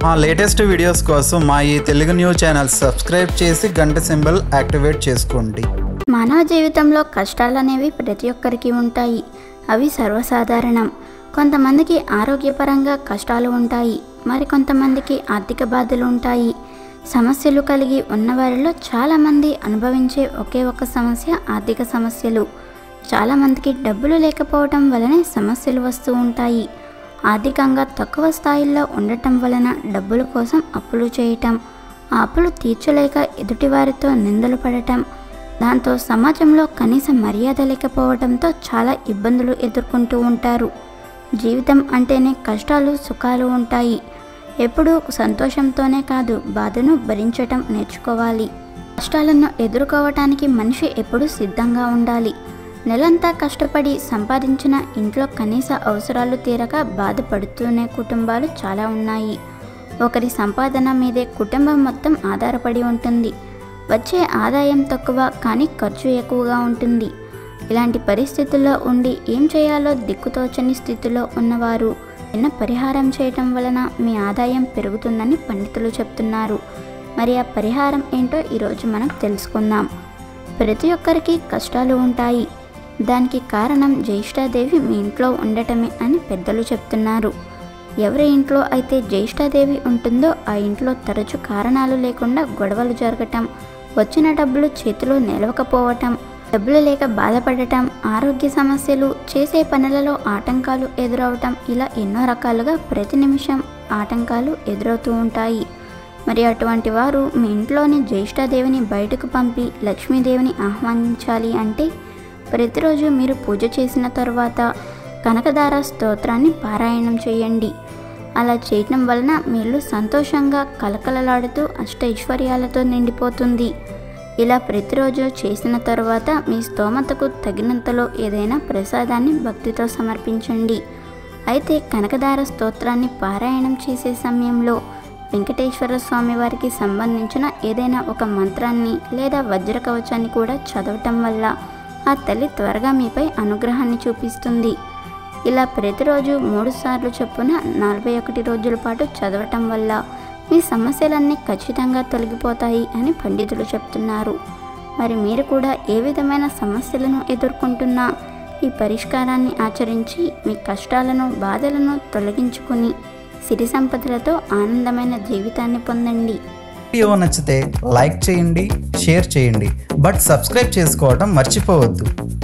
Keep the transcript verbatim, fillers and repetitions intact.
మా latest videos కోసం మా ఈ తెలుగు న్యూస్ ఛానల్ సబ్స్క్రైబ్ చేసి గంట సింబల్ యాక్టివేట్ చేసుకోండి. మానవ జీవితంలో కష్టాలు అనేవి ప్రతి ఒక్కరికి ఉంటాయి. అవి సర్వసాధారణం. కొంతమందికి ఆరోగ్యపరంగా కష్టాలు ఉంటాయి, మరి కొంతమందికి ఆర్థిక బాధలు ఉంటాయి. సమస్యలు కలిగి ఉన్నవారిలో చాలామంది అనుభవించే ఒకే ఒక సమస్య ఆర్థిక సమస్యలు. చాలామందికి డబ్బులు లేకపోవటం వలనే సమస్యలు వస్తూ ఉంటాయి. ఆర్థికంగా తక్కువ స్థాయిల్లో ఉండటం వలన డబ్బుల కోసం అప్పులు చేయటం, ఆ అప్పులు తీర్చలేక ఎదుటివారితో నిందలు పడటం, దాంతో సమాజంలో కనీస మర్యాద లేకపోవడంతో చాలా ఇబ్బందులు ఎదుర్కొంటూ ఉంటారు. జీవితం అంటేనే కష్టాలు సుఖాలు ఉంటాయి. ఎప్పుడూ సంతోషంతోనే కాదు, బాధను భరించటం నేర్చుకోవాలి. కష్టాలను ఎదుర్కోవటానికి మనిషి ఎప్పుడూ సిద్ధంగా ఉండాలి. నెలంతా కష్టపడి సంపాదించిన ఇంట్లో కనీస అవసరాలు తీరక బాధపడుతూనే కుటుంబాలు చాలా ఉన్నాయి. ఒకరి సంపాదన మీదే కుటుంబం మొత్తం ఆధారపడి ఉంటుంది. వచ్చే ఆదాయం తక్కువ కానీ ఖర్చు ఎక్కువగా ఉంటుంది. ఇలాంటి పరిస్థితుల్లో ఉండి ఏం చేయాలో దిక్కుతోచని స్థితిలో ఉన్నవారు చిన్న పరిహారం చేయటం వలన మీ ఆదాయం పెరుగుతుందని పండితులు చెప్తున్నారు. మరి ఆ పరిహారం ఏంటో ఈరోజు మనం తెలుసుకుందాం. ప్రతి ఒక్కరికి కష్టాలు ఉంటాయి. దానికి కారణం జ్యేష్ఠాదేవి మీ ఇంట్లో ఉండటమే అని పెద్దలు చెప్తున్నారు. ఎవరి ఇంట్లో అయితే జ్యేష్ఠాదేవి ఉంటుందో ఆ ఇంట్లో తరచు కారణాలు లేకుండా గొడవలు జరగటం, వచ్చిన డబ్బులు చేతిలో నిలవకపోవటం, డబ్బులు లేక బాధపడటం, ఆరోగ్య సమస్యలు, చేసే పనులలో ఆటంకాలు ఎదురవటం, ఇలా ఎన్నో రకాలుగా ప్రతి నిమిషం ఆటంకాలు ఎదురవుతూ ఉంటాయి. మరి అటువంటి వారు మీ ఇంట్లోని జ్యేష్ఠాదేవిని బయటకు పంపి లక్ష్మీదేవిని ఆహ్వానించాలి అంటే ప్రతిరోజు మీరు పూజ చేసిన తర్వాత కనకదార స్తోత్రాన్ని పారాయణం చేయండి. అలా చేయటం వలన మీరు సంతోషంగా కలకలలాడుతూ అష్టైశ్వర్యాలతో నిండిపోతుంది. ఇలా ప్రతిరోజు చేసిన తర్వాత మీ స్తోమతకు తగినంతలో ఏదైనా ప్రసాదాన్ని భక్తితో సమర్పించండి. అయితే కనకదార స్తోత్రాన్ని పారాయణం చేసే సమయంలో వెంకటేశ్వర స్వామి వారికి సంబంధించిన ఏదైనా ఒక మంత్రాన్ని లేదా వజ్ర కవచాన్ని కూడా చదవటం వల్ల ఆ తల్లి త్వరగా మీపై అనుగ్రహాన్ని చూపిస్తుంది. ఇలా ప్రతిరోజు మూడు సార్లు చొప్పున నలభై ఒకటి రోజుల పాటు చదవటం వల్ల మీ సమస్యలన్నీ ఖచ్చితంగా తొలగిపోతాయి అని పండితులు చెప్తున్నారు. మరి మీరు కూడా ఏ విధమైన సమస్యలను ఎదుర్కొంటున్నా ఈ పరిష్కారాన్ని ఆచరించి మీ కష్టాలను బాధలను తొలగించుకుని సిరి సంపదలతో ఆనందమైన జీవితాన్ని పొందండి. వీడియో నచ్చితే లైక్ చేయండి, షేర్ చేయండి, బట్ సబ్స్క్రైబ్ చేసుకోవడం మర్చిపోవద్దు.